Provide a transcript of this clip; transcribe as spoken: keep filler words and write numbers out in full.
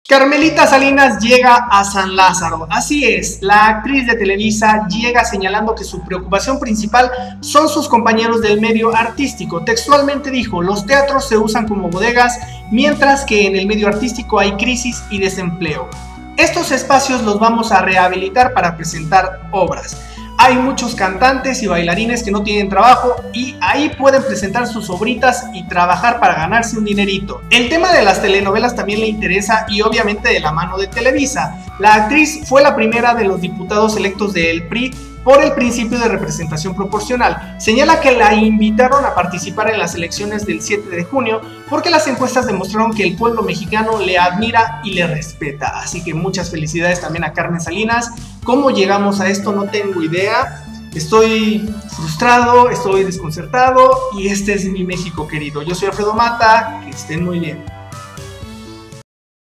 Carmelita Salinas llega a San Lázaro. Así es, la actriz de Televisa llega señalando que su preocupación principal son sus compañeros del medio artístico. Textualmente dijo: los teatros se usan como bodegas, mientras que en el medio artístico hay crisis y desempleo. Estos espacios los vamos a rehabilitar para presentar obras. Hay muchos cantantes y bailarines que no tienen trabajo y ahí pueden presentar sus obritas y trabajar para ganarse un dinerito. El tema de las telenovelas también le interesa y obviamente de la mano de Televisa. La actriz fue la primera de los diputados electos del P R I por el principio de representación proporcional. Señala que la invitaron a participar en las elecciones del siete de junio porque las encuestas demostraron que el pueblo mexicano le admira y le respeta. Así que muchas felicidades también a Carmen Salinas. ¿Cómo llegamos a esto? No tengo idea. Estoy frustrado, estoy desconcertado y este es mi México querido. Yo soy Alfredo Mata, que estén muy bien.